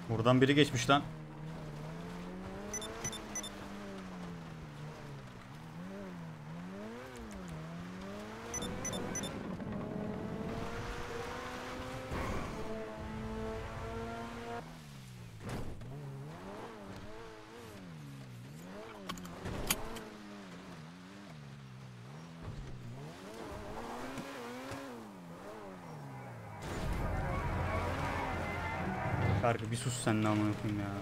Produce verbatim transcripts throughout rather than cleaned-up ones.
Buradan biri geçmiş lan. Kargı bir sus sen, ne amına koyayım ya.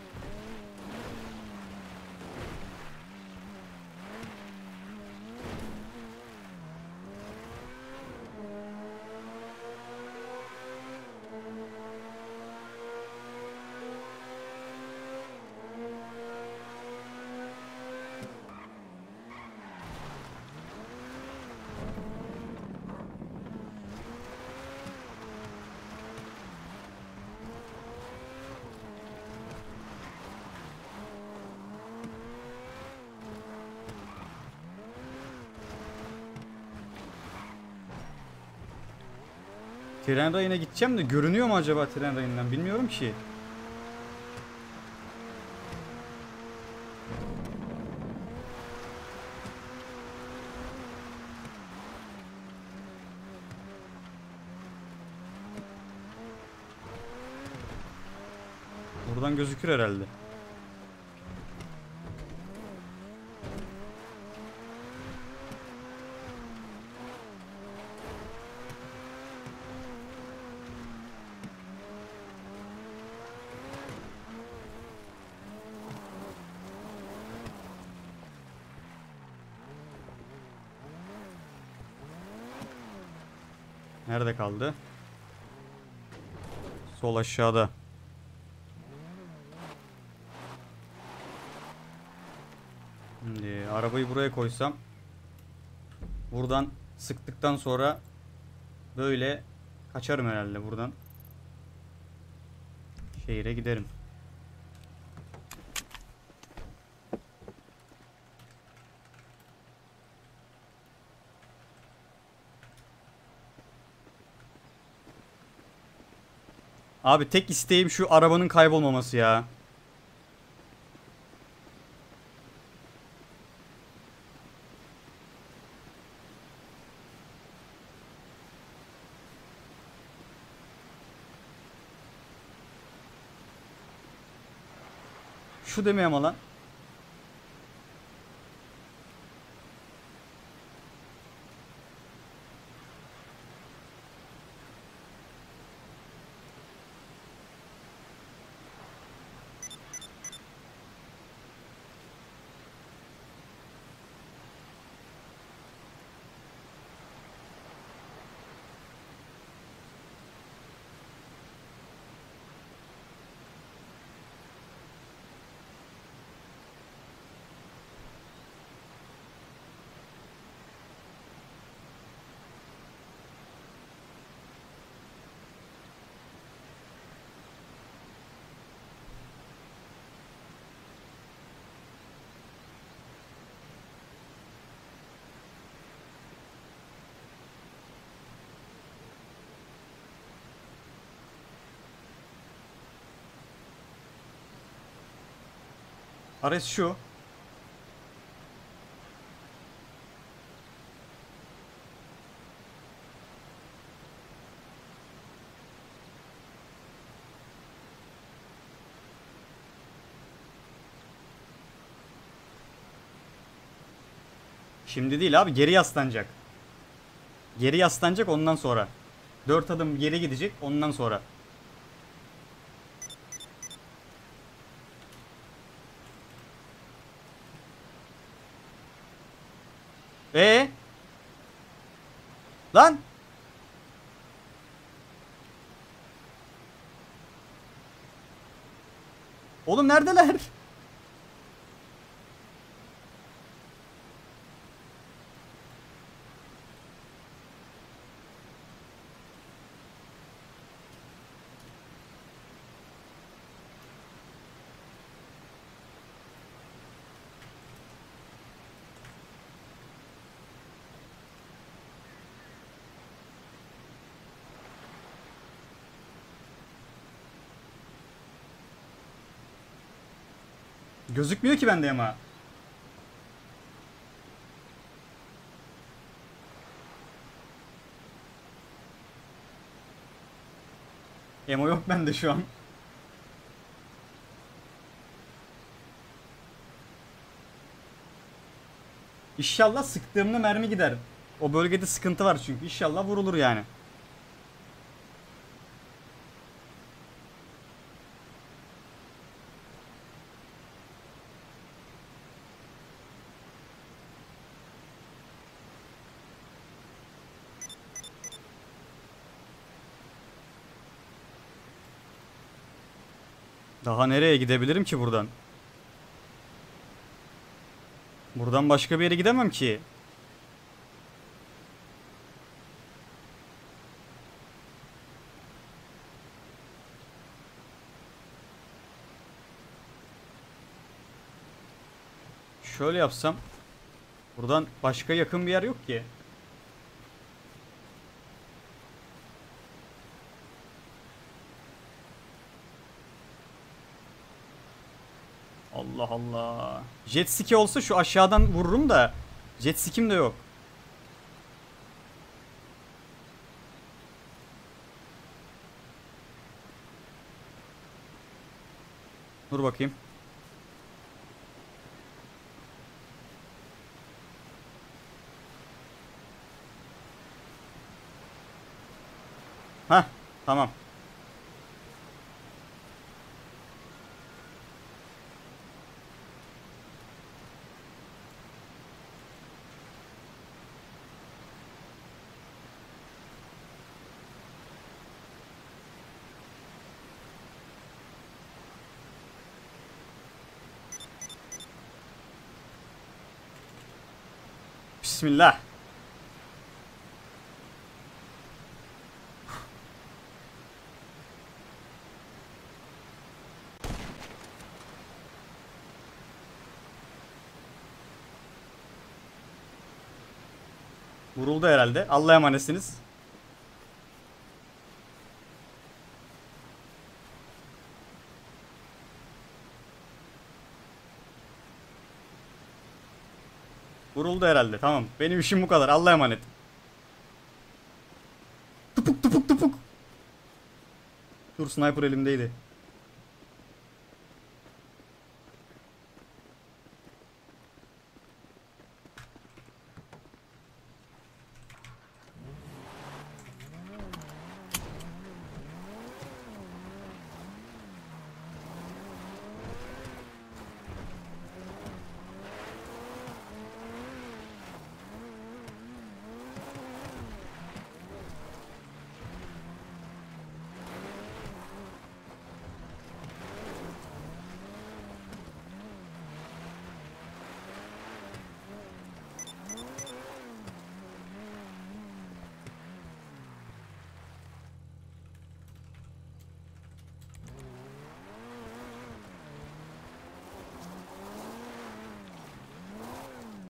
Tren rayına gideceğim de görünüyor mu acaba tren rayından, bilmiyorum ki. Buradan gözükür herhalde. Nerede kaldı? Sol aşağıda. Şimdi arabayı buraya koysam, buradan sıktıktan sonra böyle kaçarım herhalde buradan. Şehire giderim. Abi tek isteğim şu arabanın kaybolmaması ya. Şu demeye ama lan. Ares şu. Şimdi değil abi, geri yaslanacak. Geri yaslanacak ondan sonra. Dört adım geri gidecek ondan sonra. Ee? Lan? Oğlum neredeler? Gözükmüyor ki bende ama. Emo yok bende şu an. İnşallah sıktığımda mermi gider. O bölgede sıkıntı var çünkü. İnşallah vurulur yani. Daha nereye gidebilirim ki buradan? Buradan başka bir yere gidemem ki. Şöyle yapsam. Buradan başka yakın bir yer yok ki. Allah Allah. Jet ski olsa şu aşağıdan vururum da jet ski'm de yok. Dur bakayım. Hah, tamam. Bismillah. Vuruldu herhalde. Allah'a emanetsiniz. Vuruldu herhalde. Tamam. Benim işim bu kadar. Allah'a emanet. Tupuk tupuk tupuk. Dur, sniper elimdeydi.